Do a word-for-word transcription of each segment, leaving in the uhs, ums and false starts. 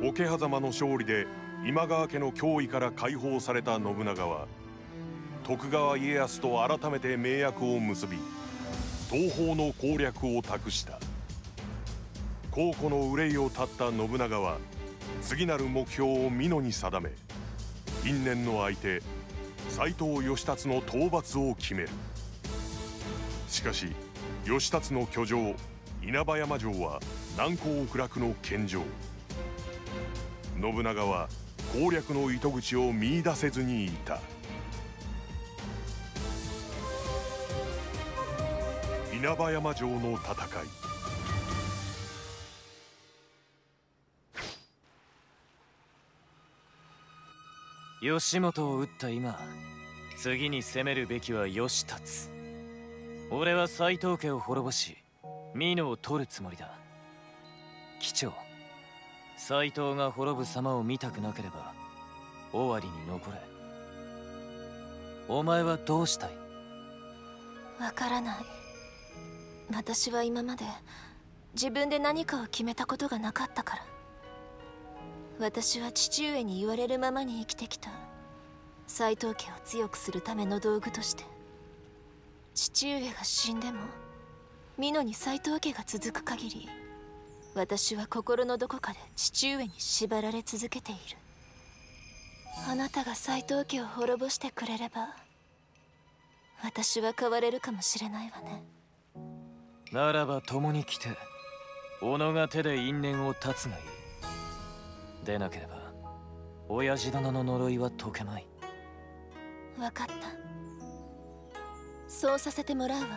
桶狭間の勝利で今川家の脅威から解放された信長は、徳川家康と改めて盟約を結び、東方の攻略を託した。皇庫の憂いを断った信長は、次なる目標を美濃に定め、因縁の相手斎藤義達の討伐を決める。しかし義達の居城稲葉山城は難攻不落の堅城。信長は攻略の糸口を見出せずにいた。稲葉山城の戦い。 義元を討った今、次に攻めるべきは義達。俺は斎藤家を滅ぼし美濃を取るつもりだ。機長、斎藤が滅ぶ様を見たくなければ尾張に残れ。お前はどうしたい？ わからない。私は今まで自分で何かを決めたことがなかったから。私は父上に言われるままに生きてきた。斎藤家を強くするための道具として。父上が死んでも美濃に斎藤家が続く限り、私は心のどこかで父上に縛られ続けている。あなたが斎藤家を滅ぼしてくれれば、私は変われるかもしれないわね。 ならば共に来て己が手で因縁を断つがいい。でなければ親父殿の呪いは解けまい。 分かった。そうさせてもらうわ。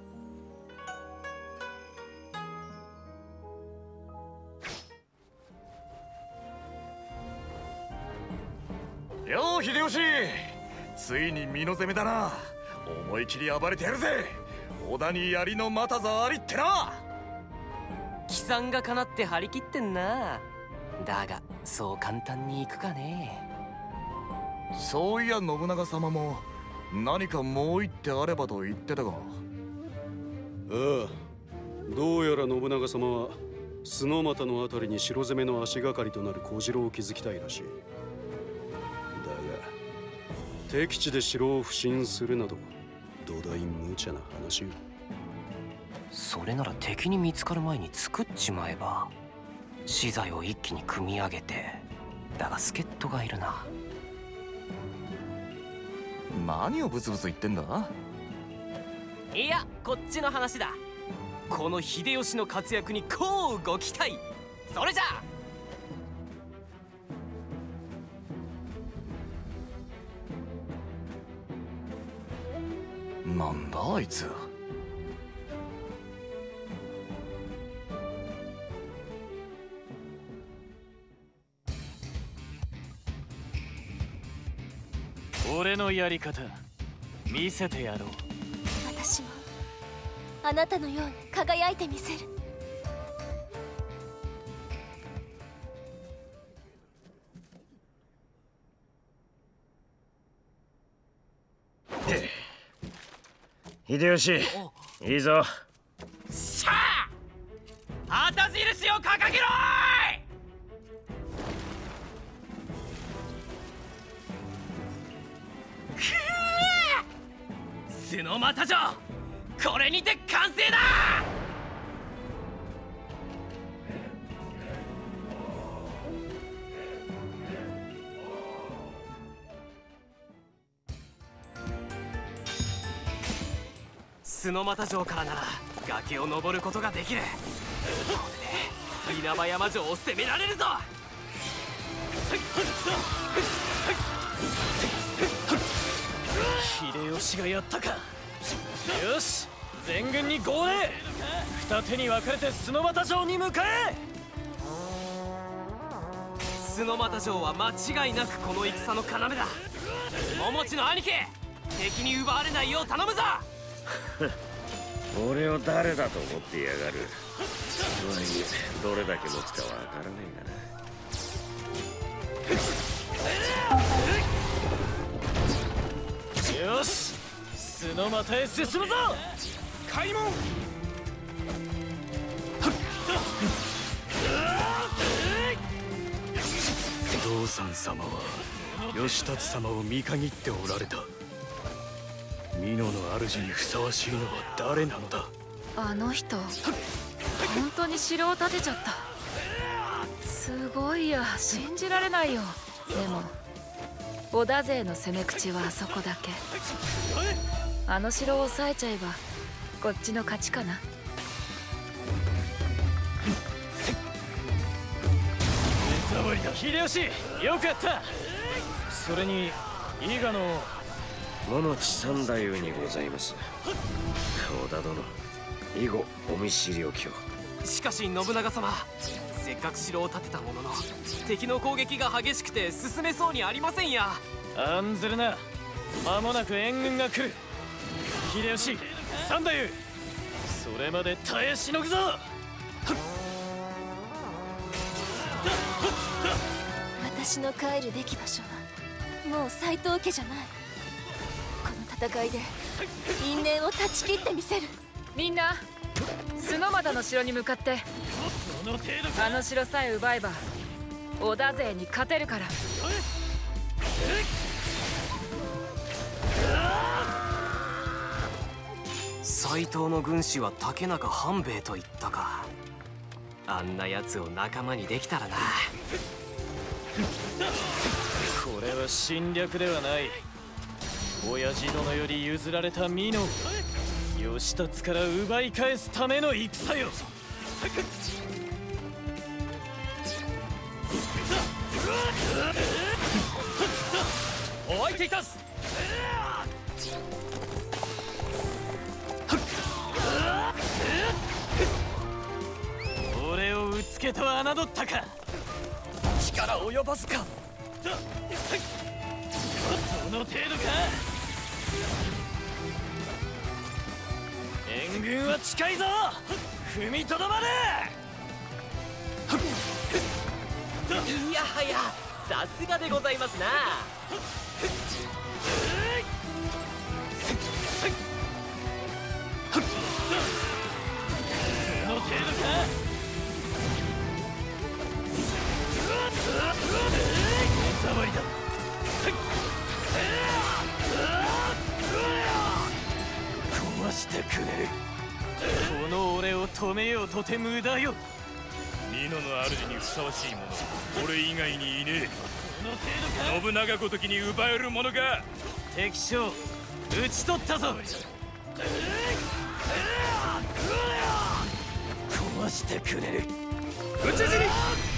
よう秀吉、ついに美濃攻めだな。思い切り暴れてやるぜ。織田に槍の又座ありってな。 帰参がかなって張り切ってんな。だがそう簡単にいくかね。 そういや信長様も何かもう一手あればと言ってたが。ああ、どうやら信長様は須又のあたりに城攻めの足がかりとなる小城を築きたいらしい。だが敵地で城を不侵するなど土台無茶な話よ。 それなら敵に見つかる前に作っちまえば。資材を一気に組み上げて。だが助っ人がいるな。 何をブツブツ言ってんだ？ いや、こっちの話だ。この秀吉の活躍にこうご期待。それじゃあ。 なんだあいつ。 俺のやり方見せてやろう。 私もあなたのように輝いてみせる。 秀吉、いいぞ。 しゃあ、旗印を掲げろーい。須又城、これにて完成だ。須又城からなら崖を登ることができる。これで稲葉山城を攻められるぞ。 秀吉がやったか。よし、全軍に号令。二手に分かれて須又城に向かえ。 須又城は間違いなくこの戦の要だ。桃地の兄貴、敵に奪われないよう頼むぞ。 俺を誰だと思ってやがる。とはいえどれだけ持つかわからねえがな。よし、須又へ進むぞ。開門。 父さん様は義達様を見限っておられた。美濃の主にふさわしいのは誰なのだ。 あの人本当に城を建てちゃった。すごいや、信じられないよ。でも織田勢の攻め口はあそこだけ。あの城を抑えちゃえばこっちの勝ちかな。 秀吉、よくやった。それに伊賀の物地三太夫にございます。織田殿、以後お見知りおきを。 しかし信長様、せっかく城を建てたものの敵の攻撃が激しくて進めそうにありませんや。 案ずるな、間もなく援軍が来る。秀吉、三太夫、それまで耐えしのぐぞ。 私の帰るべき場所はもう斎藤家じゃない。この戦いで因縁を断ち切ってみせる。 みんな須俣の城に向かって。あの城さえ奪えば織田勢に勝てるから。 斎藤の軍師は竹中半兵衛と言ったか。あんな奴を仲間にできたらな。 これは侵略ではない。親父殿より譲られた美濃を義達から奪い返すための戦よ。お相手いたす。俺をうつけと侮ったか。力及ばずか。その程度か。援軍は近いぞ。踏みとどまれ。 いやはや、さすがでございますな。 その程度か。目障りだ。壊してくれる。この俺を止めようとて無駄よ。 美濃の主にふさわしい者、俺以外にいねえ。 この程度か。 信長ごときに奪える者が。 敵将討ち取ったぞ。壊してくれる。 討ち死に。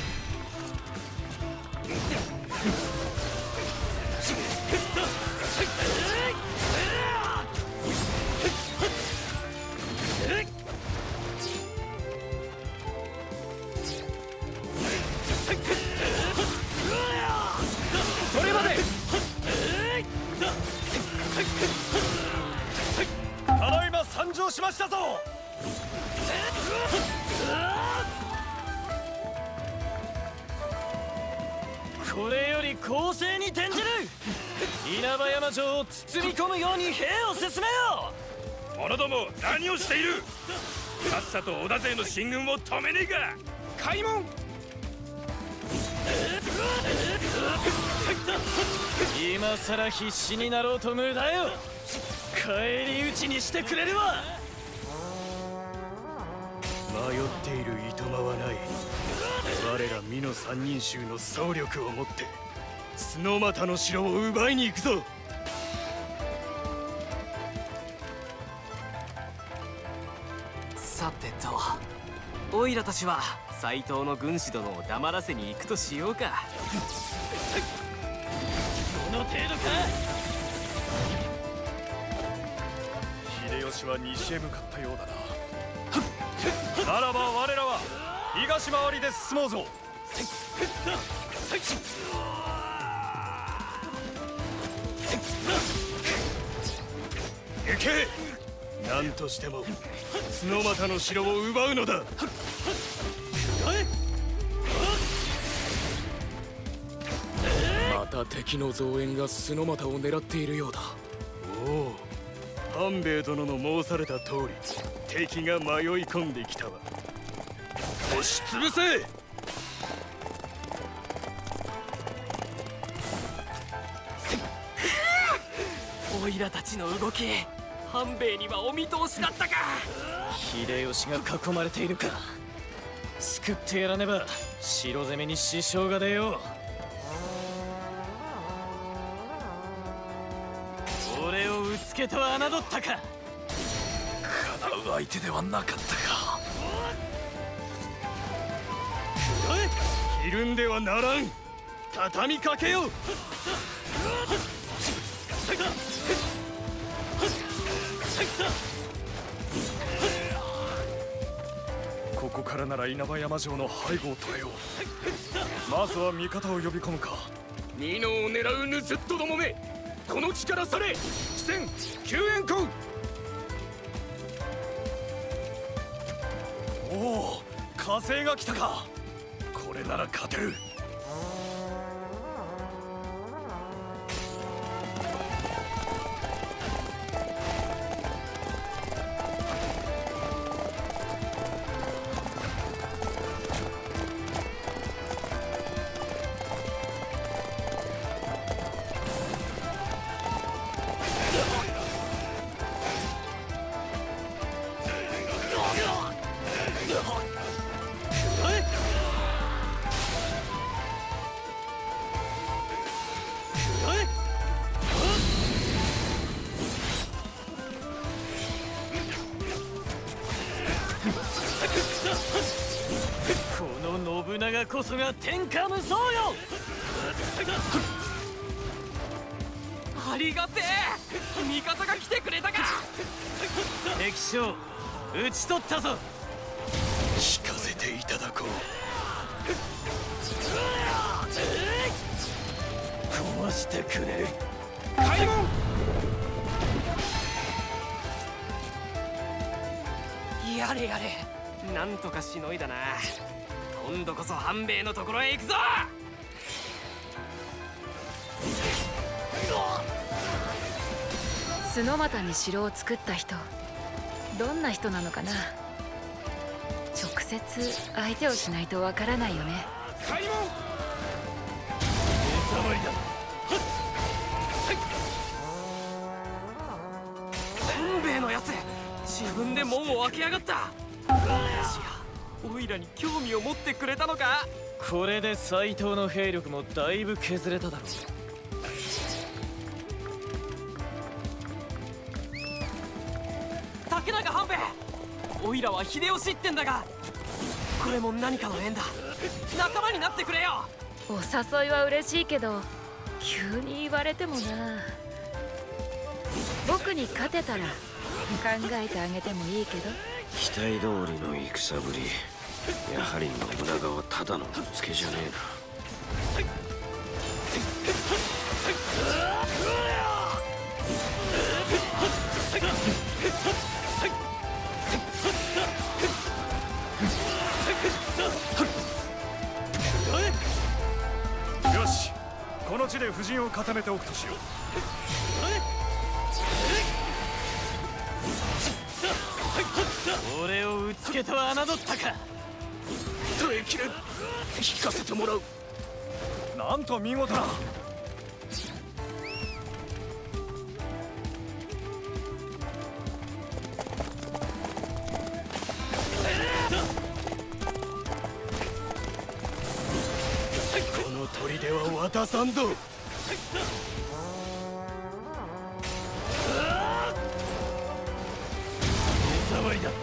それまで。ただいま参上しましたぞ。これより攻勢に転じる。稲葉山城を包み込むように兵を進めよう。者ども何をしている。さっさと織田勢の進軍を止めねえか。開門。 今さら必死になろうと無駄よ。返り討ちにしてくれるわ。 迷っているいとまはない。我ら美濃三人衆の総力をもって須俣の城を奪いに行くぞ。 さてと、オイラたちは斎藤の軍師殿を黙らせに行くとしようか。 この程度か。 秀吉は西へ向かったようだな。ならば我らは東回りで進もうぞ。行け。何としても須俣の城を奪うのだ。 また敵の増援が須俣を狙っているようだ。 おお、半兵衛殿の申された通り敵が迷い込んできたわ。押し潰せ。 オイラたちの動き、半兵衛にはお見通しだったか。 秀吉が囲まれているか。救ってやらねば城攻めに支障が出よう。俺をうつけと侮ったか。 叶う相手ではなかったか。 ひるんではならん。畳みかけよう。 ここからなら稲葉山城の背後を取れよう。まずは味方を呼び込むか。 ミノを狙う盗人どもめ、この地から去れ。貴船救援行。 おお、火星が来たか。これなら勝てる。 この信長こそが天下無双よ。 ありがてえ、味方が来てくれたか。 敵将討ち取ったぞ。 聞かせていただこう。 壊してくれ。 開門。 やれやれ、なんとかしのいだな。今度こそ半兵衛のところへ行くぞ。 角俣に城を作った人、どんな人なのかな。直接相手をしないとわからないよね。 開門。 手触りだ。 半兵衛のやつ、自分で門を開けやがった。もしやオイラに興味を持ってくれたのか。 これで斎藤の兵力もだいぶ削れただろう。 竹中半兵衛、オイラは秀吉ってんだが、これも何かの縁だ。仲間になってくれよ。 お誘いは嬉しいけど、急に言われてもな。僕に勝てたら考えてあげてもいいけど。 期待通りの戦ぶり。やはり信長はただのぶつけじゃねえな。 よし、この地で布陣を固めておくとしよう。 俺をうつけと侮ったか。 耐えきれん。聞かせてもらう。なんと見事な。 この砦は渡さんぞ。 手触りだ。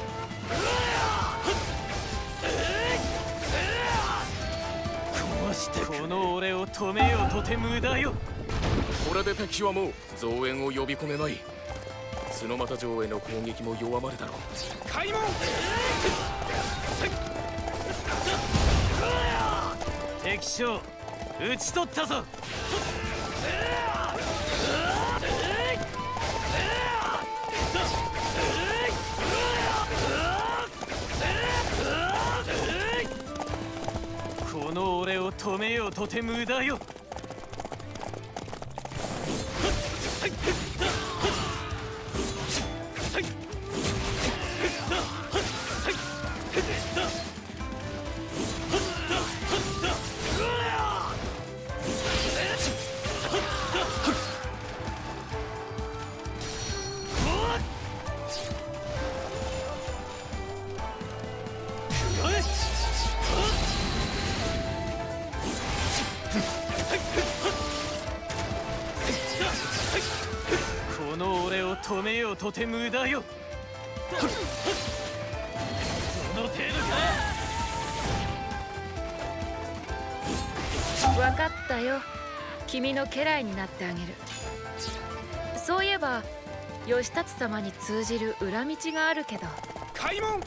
壊してこの俺を止めようとて無駄よ。 これで敵はもう増援を呼び込めまい。角俣城への攻撃も弱まるだろう。 開門。 敵将討ち取ったぞ。この俺を止めようとて無駄よ。 止めようとて無駄よ。その程度か。 分かったよ。君の家来になってあげる。そういえば義達様に通じる裏道があるけど。 開門。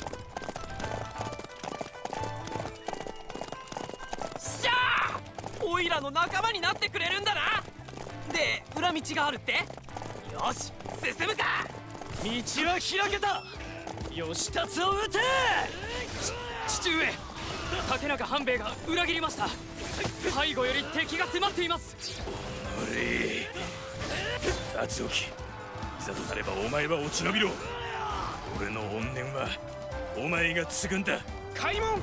しゃあ、オイラの仲間になってくれるんだな。で、裏道があるって。よし、進むか。 道は開けた。義達を撃て。 父上、竹中半兵衛が裏切りました。背後より敵が迫っています。 おれ、達興、いざとなればお前は落ち延びろ。俺の怨念はお前が継ぐんだ。開門。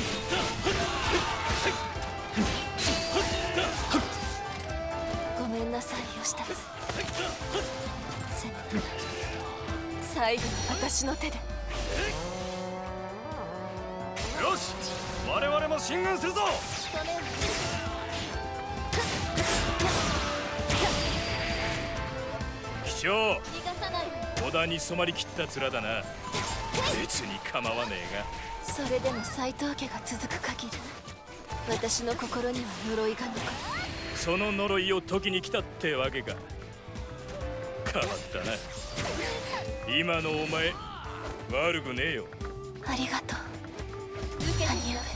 ごめんなさい義達。せめて最後の私の手で。 よし、我々も進軍するぞ。機長、織田に染まりきった面だな。別に構わねえが。それでも斎藤家が続く限り私の心には呪いが残る。 その呪いを解きに来たってわけか。変わったな。今のお前悪くねえよ。 ありがとう兄上。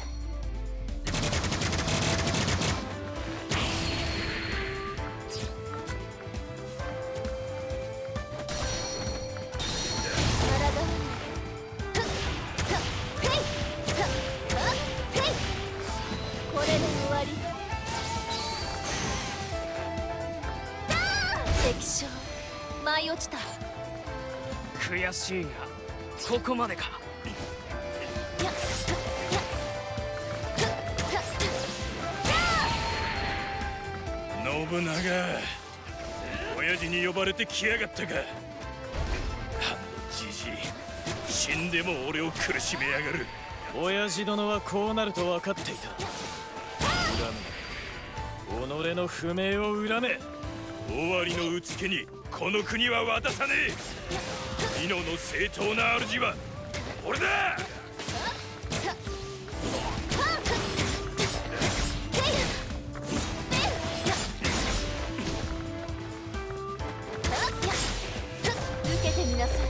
舞い落ちた。 悔しいがここまでか。 信長、親父に呼ばれて来やがったか。あのじじい、死んでも俺を苦しめやがる。 親父殿はこうなると分かっていた。恨め、己の不明を恨め。 尾張のうつけにこの国は渡さねえ。美濃の正当な主は俺だ。 受けてみなさい。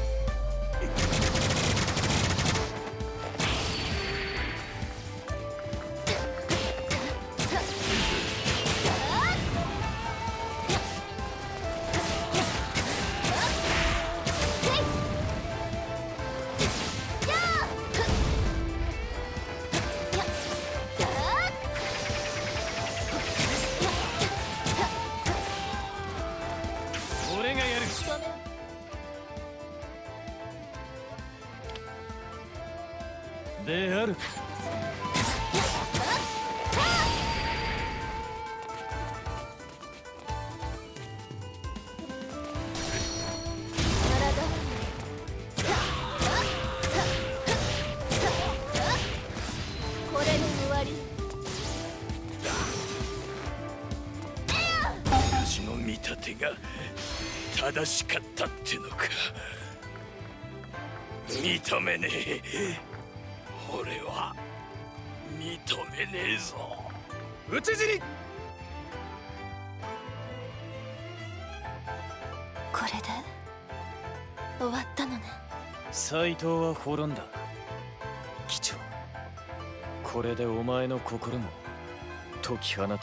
であるか。 これで終わり。 私の見立てが正しかったってのか。認めねえ。俺は認めねえぞ。討ち死に。 これで終わったのね。 斎藤は滅んだ。機長、これでお前の心も解き放たれよう。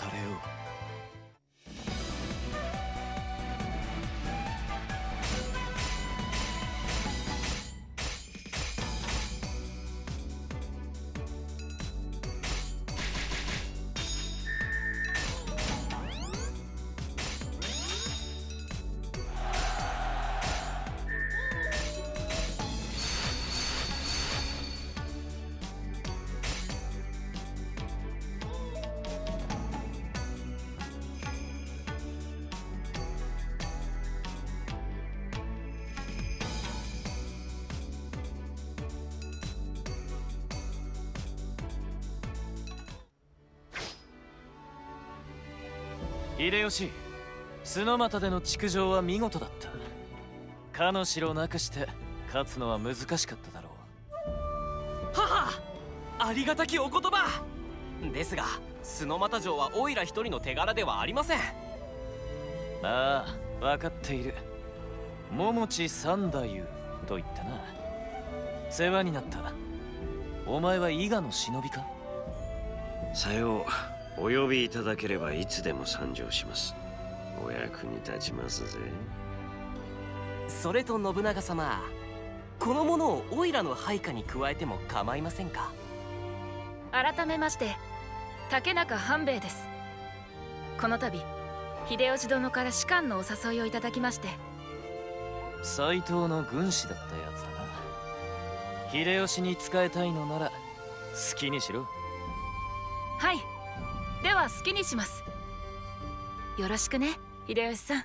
秀吉、洲俣での築城は見事だった。 かの城なくして勝つのは難しかっただろう。母、ありがたきお言葉ですが、須俣城はオイラ一人の手柄ではありません。 ああ、分かっている。桃地三太夫と言ったな。世話になった。お前は伊賀の忍びか？ さよう、お呼びいただければいつでも参上します。お役に立ちますぜ。 それと信長様、この者をオイラの配下に加えても構いませんか？ 改めまして竹中半兵衛です。この度秀吉殿から士官のお誘いをいただきまして。 斎藤の軍師だったやつだな。秀吉に仕えたいのなら好きにしろ。 はい、では好きにします。よろしくね、秀吉さん。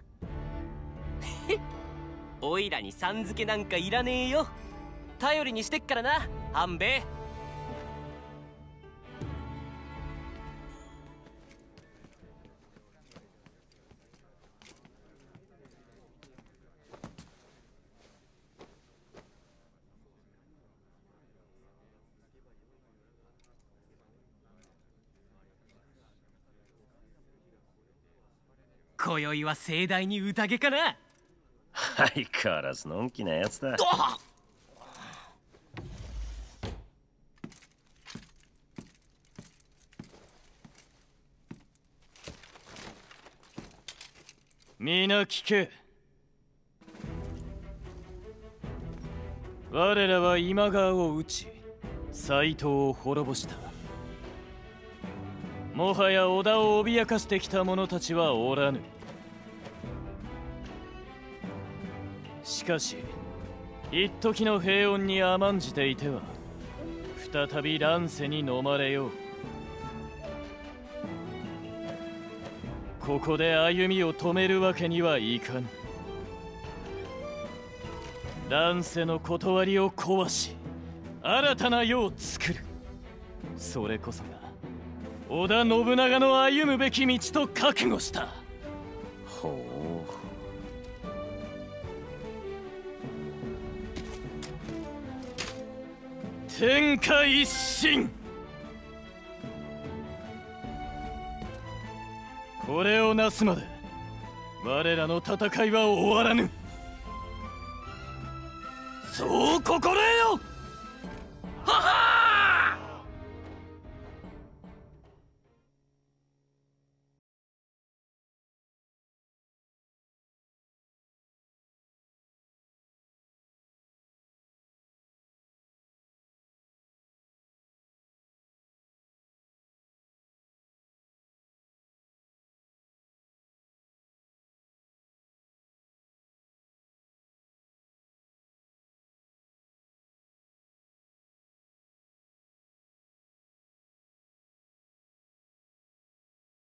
オイラにさん付けなんかいらねえよ。頼りにしてっからな、半兵衛。今宵は盛大に宴かな。 相変わらずのんきなやつだ。 皆聞け。我らは今川を討ち斎藤を滅ぼした。もはや織田を脅かしてきた者たちはおらぬ。しかし一時の平穏に甘んじていては再び乱世に飲まれよう。ここで歩みを止めるわけにはいかぬ。乱世の断りを壊し新たな世を作る。それこそが織田信長の歩むべき道と覚悟した。 ほう。 天下一心。これをなすまで我らの戦いは終わらぬ。そう心得よ。ははー